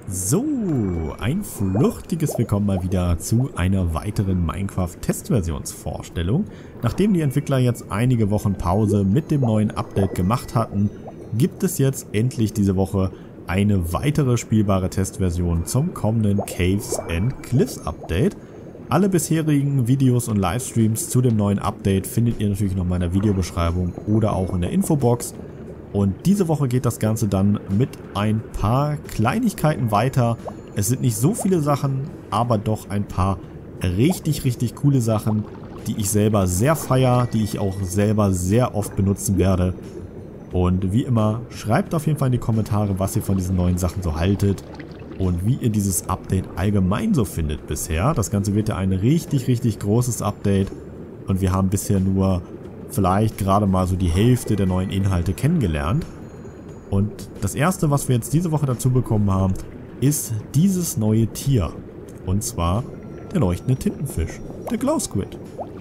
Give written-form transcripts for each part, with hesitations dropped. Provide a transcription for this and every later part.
So, ein flüchtiges Willkommen mal wieder zu einer weiteren Minecraft-Testversionsvorstellung. Nachdem die Entwickler jetzt einige Wochen Pause mit dem neuen Update gemacht hatten, gibt es jetzt endlich diese Woche eine weitere spielbare Testversion zum kommenden Caves and Cliffs Update. Alle bisherigen Videos und Livestreams zu dem neuen Update findet ihr natürlich noch in meiner Videobeschreibung oder auch in der Infobox. Und diese Woche geht das Ganze dann mit ein paar Kleinigkeiten weiter. Es sind nicht so viele Sachen, aber doch ein paar richtig coole Sachen, die ich selber sehr feiere, die ich auch selber sehr oft benutzen werde. Und wie immer, schreibt auf jeden Fall in die Kommentare, was ihr von diesen neuen Sachen so haltet und wie ihr dieses Update allgemein so findet bisher. Das Ganze wird ja ein richtig großes Update und wir haben bisher nur vielleicht gerade mal so die Hälfte der neuen Inhalte kennengelernt. Und das erste, was wir jetzt diese Woche dazu bekommen haben, ist dieses neue Tier. Und zwar der leuchtende Tintenfisch, der Glow Squid.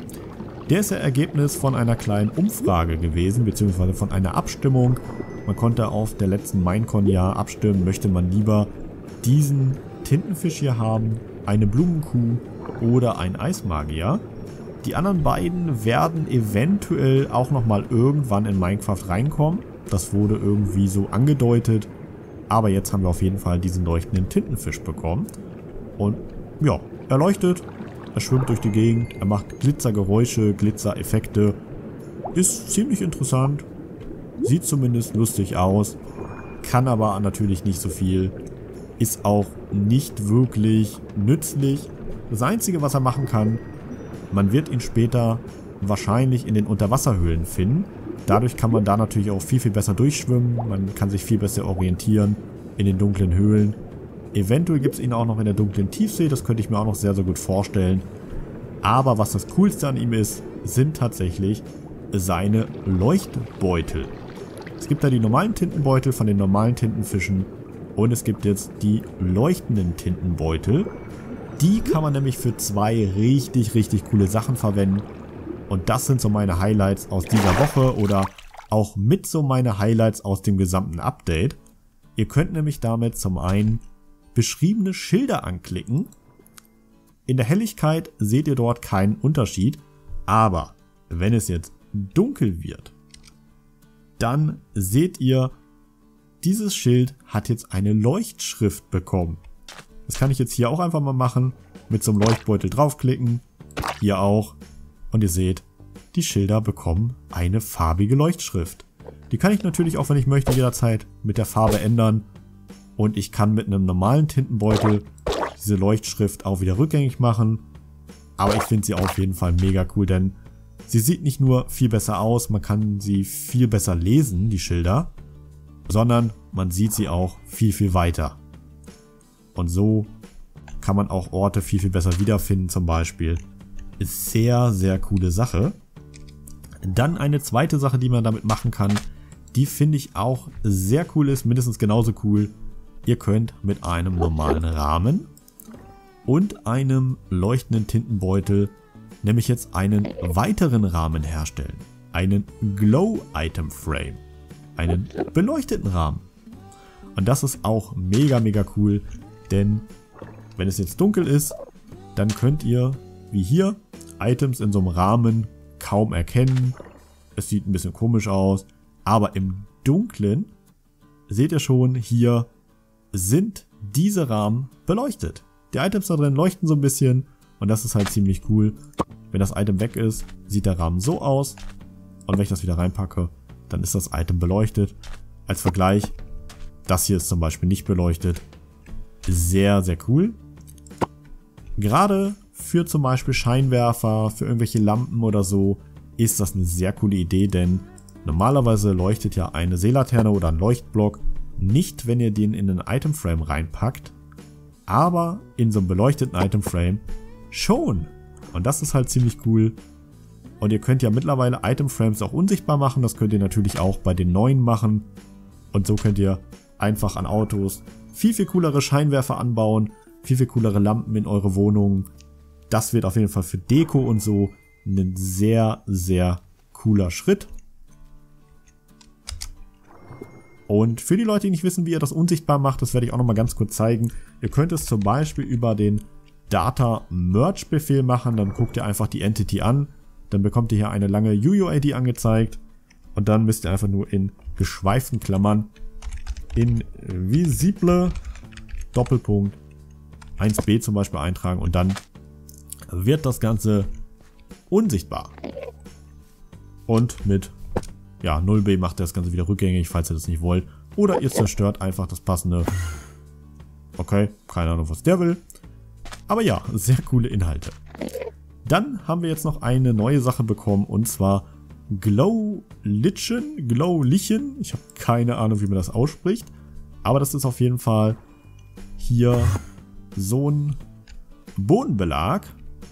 Der ist ja Ergebnis von einer kleinen Umfrage gewesen, beziehungsweise von einer Abstimmung. Man konnte auf der letzten Minecon ja abstimmen, möchte man lieber diesen Tintenfisch hier haben, eine Blumenkuh oder ein Eismagier. Die anderen beiden werden eventuell auch nochmal irgendwann in Minecraft reinkommen. Das wurde irgendwie so angedeutet. Aber jetzt haben wir auf jeden Fall diesen leuchtenden Tintenfisch bekommen. Und ja, er leuchtet, er schwimmt durch die Gegend, er macht Glitzergeräusche, Glitzereffekte. Ist ziemlich interessant. Sieht zumindest lustig aus. Kann aber natürlich nicht so viel. Ist auch nicht wirklich nützlich. Das Einzige, was er machen kann: man wird ihn später wahrscheinlich in den Unterwasserhöhlen finden. Dadurch kann man da natürlich auch viel besser durchschwimmen. Man kann sich viel besser orientieren in den dunklen Höhlen. Eventuell gibt es ihn auch noch in der dunklen Tiefsee. Das könnte ich mir auch noch sehr gut vorstellen. Aber was das Coolste an ihm ist, sind tatsächlich seine Leuchtbeutel. Es gibt da die normalen Tintenbeutel von den normalen Tintenfischen. Und es gibt jetzt die leuchtenden Tintenbeutel. Die kann man nämlich für zwei richtig coole Sachen verwenden. Und das sind so meine Highlights aus dieser Woche oder auch mit so meine Highlights aus dem gesamten Update. Ihr könnt nämlich damit zum einen beschriebene Schilder anklicken. In der Helligkeit seht ihr dort keinen Unterschied. Aber wenn es jetzt dunkel wird, dann seht ihr, dieses Schild hat jetzt eine Leuchtschrift bekommen. Das kann ich jetzt hier auch einfach mal machen. Mit so einem Leuchtbeutel draufklicken. Hier auch. Und ihr seht, die Schilder bekommen eine farbige Leuchtschrift. Die kann ich natürlich auch, wenn ich möchte, jederzeit mit der Farbe ändern. Und ich kann mit einem normalen Tintenbeutel diese Leuchtschrift auch wieder rückgängig machen. Aber ich finde sie auf jeden Fall mega cool, denn sie sieht nicht nur viel besser aus, man kann sie viel besser lesen, die Schilder, sondern man sieht sie auch viel weiter. Und so kann man auch Orte viel besser wiederfinden zum Beispiel. Ist sehr coole Sache. Dann eine zweite Sache, die man damit machen kann, die finde ich auch sehr cool ist, mindestens genauso cool. Ihr könnt mit einem normalen Rahmen und einem leuchtenden Tintenbeutel nämlich jetzt einen weiteren Rahmen herstellen. Einen Glow Item Frame. Einen beleuchteten Rahmen. Und das ist auch mega cool. Denn wenn es jetzt dunkel ist, dann könnt ihr, wie hier, Items in so einem Rahmen kaum erkennen. Es sieht ein bisschen komisch aus. Aber im Dunklen, seht ihr schon, hier sind diese Rahmen beleuchtet. Die Items da drin leuchten so ein bisschen und das ist halt ziemlich cool. Wenn das Item weg ist, sieht der Rahmen so aus. Und wenn ich das wieder reinpacke, dann ist das Item beleuchtet. Als Vergleich, das hier ist zum Beispiel nicht beleuchtet. Sehr cool. Gerade für zum Beispiel Scheinwerfer, für irgendwelche Lampen oder so, ist das eine sehr coole Idee, denn normalerweise leuchtet ja eine Seelaterne oder ein Leuchtblock nicht, wenn ihr den in einen Itemframe reinpackt, aber in so einem beleuchteten Itemframe schon. Und das ist halt ziemlich cool. Und ihr könnt ja mittlerweile Itemframes auch unsichtbar machen, das könnt ihr natürlich auch bei den neuen machen. Und so könnt ihr einfach an Autos viel coolere Scheinwerfer anbauen, viel coolere Lampen in eure Wohnung. Das wird auf jeden Fall für Deko und so ein sehr cooler Schritt. Und für die Leute, die nicht wissen, wie ihr das unsichtbar macht, das werde ich auch nochmal ganz kurz zeigen. Ihr könnt es zum Beispiel über den Data Merge Befehl machen, dann guckt ihr einfach die Entity an, dann bekommt ihr hier eine lange UUID angezeigt und dann müsst ihr einfach nur in geschweiften Klammern invisible Doppelpunkt 1b zum Beispiel eintragen und dann wird das Ganze unsichtbar. Und mit 0b macht ihr das Ganze wieder rückgängig, falls ihr das nicht wollt. Oder ihr zerstört einfach das passende. Okay, keine Ahnung, was der will. Aber ja, sehr coole Inhalte. Dann haben wir jetzt noch eine neue Sache bekommen und zwar Glowlichen. Ich habe keine Ahnung, wie man das ausspricht. Aber das ist auf jeden Fall hier so ein Bodenbelag.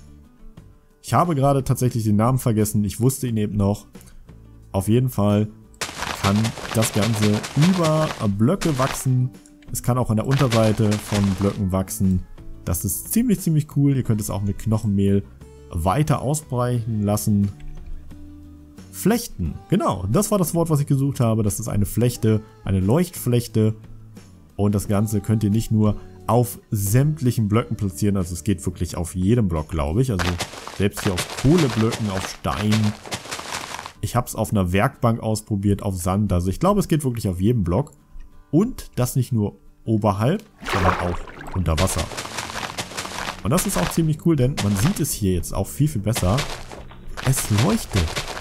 Ich habe gerade tatsächlich den Namen vergessen. Ich wusste ihn eben noch. Auf jeden Fall kann das Ganze über Blöcke wachsen. Es kann auch an der Unterseite von Blöcken wachsen. Das ist ziemlich cool. Ihr könnt es auch mit Knochenmehl weiter ausbreiten lassen. Flechten. Genau, das war das Wort, was ich gesucht habe. Das ist eine Flechte, eine Leuchtflechte. Und das Ganze könnt ihr nicht nur auf sämtlichen Blöcken platzieren. Also es geht wirklich auf jedem Block, glaube ich. Also selbst hier auf Kohleblöcken, auf Stein. Ich habe es auf einer Werkbank ausprobiert, auf Sand. Also ich glaube, es geht wirklich auf jedem Block. Und das nicht nur oberhalb, sondern auch unter Wasser. Und das ist auch ziemlich cool, denn man sieht es hier jetzt auch viel besser. Es leuchtet.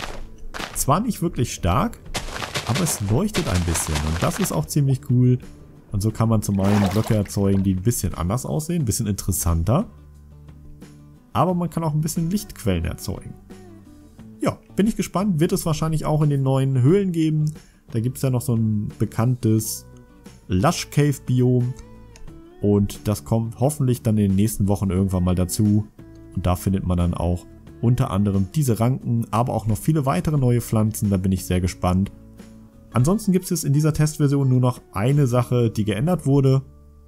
Zwar nicht wirklich stark, aber es leuchtet ein bisschen. Und das ist auch ziemlich cool. Und so kann man zum einen Blöcke erzeugen, die ein bisschen anders aussehen, ein bisschen interessanter. Aber man kann auch ein bisschen Lichtquellen erzeugen. Ja, bin ich gespannt. Wird es wahrscheinlich auch in den neuen Höhlen geben. Da gibt es ja noch so ein bekanntes Lush Cave Biom. Und das kommt hoffentlich dann in den nächsten Wochen irgendwann mal dazu. Und da findet man dann auch unter anderem diese Ranken, aber auch noch viele weitere neue Pflanzen. Da bin ich sehr gespannt. Ansonsten gibt es in dieser Testversion nur noch eine Sache, die geändert wurde.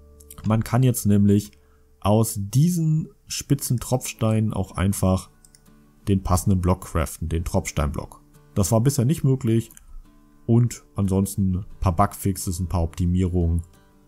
Man kann jetzt nämlich aus diesen spitzen Tropfsteinen auch einfach den passenden Block craften, den Tropfsteinblock. Das war bisher nicht möglich. Und ansonsten ein paar Bugfixes, ein paar Optimierungen.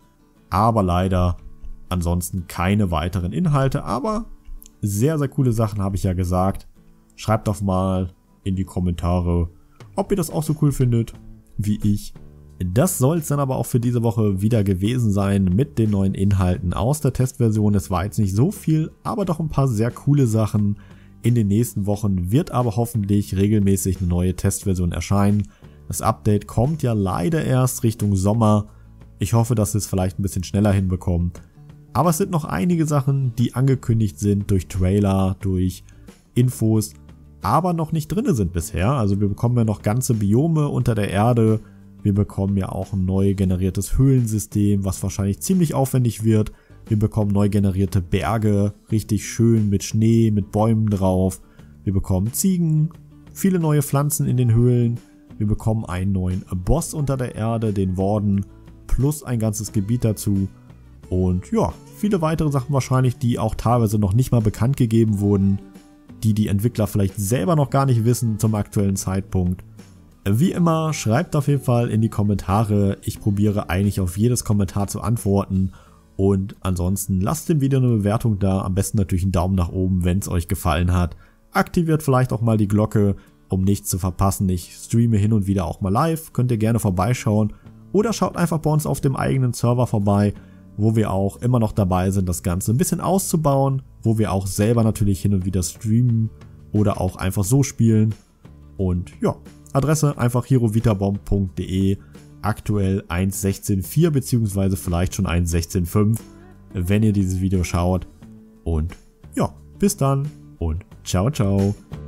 Aber leider ansonsten keine weiteren Inhalte. Aber sehr coole Sachen, habe ich ja gesagt. Schreibt doch mal in die Kommentare, ob ihr das auch so cool findet wie ich. Das soll es dann aber auch für diese Woche wieder gewesen sein mit den neuen Inhalten aus der Testversion. Es war jetzt nicht so viel, aber doch ein paar sehr coole Sachen. In den nächsten Wochen wird aber hoffentlich regelmäßig eine neue Testversion erscheinen. Das Update kommt ja leider erst Richtung Sommer. Ich hoffe, dass wir es vielleicht ein bisschen schneller hinbekommen. Aber es sind noch einige Sachen, die angekündigt sind durch Trailer, durch Infos, aber noch nicht drin sind bisher. Also wir bekommen ja noch ganze Biome unter der Erde. Wir bekommen ja auch ein neu generiertes Höhlensystem, was wahrscheinlich ziemlich aufwendig wird. Wir bekommen neu generierte Berge, richtig schön mit Schnee, mit Bäumen drauf. Wir bekommen Ziegen, viele neue Pflanzen in den Höhlen. Wir bekommen einen neuen Boss unter der Erde, den Warden, plus ein ganzes Gebiet dazu. Und ja, viele weitere Sachen wahrscheinlich, die auch teilweise noch nicht mal bekannt gegeben wurden, die Entwickler vielleicht selber noch gar nicht wissen zum aktuellen Zeitpunkt. Wie immer, schreibt auf jeden Fall in die Kommentare. Ich probiere eigentlich auf jedes Kommentar zu antworten. Und ansonsten lasst dem Video eine Bewertung da. Am besten natürlich einen Daumen nach oben, wenn es euch gefallen hat. Aktiviert vielleicht auch mal die Glocke, um nichts zu verpassen. Ich streame hin und wieder auch mal live. Könnt ihr gerne vorbeischauen. Oder schaut einfach bei uns auf dem eigenen Server vorbei, wo wir auch immer noch dabei sind, das Ganze ein bisschen auszubauen. Wo wir auch selber natürlich hin und wieder streamen oder auch einfach so spielen. Und ja, Adresse einfach herovitabomb.de. Aktuell 1.16.4 bzw. vielleicht schon 1.16.5, wenn ihr dieses Video schaut. Und ja, bis dann und ciao, ciao.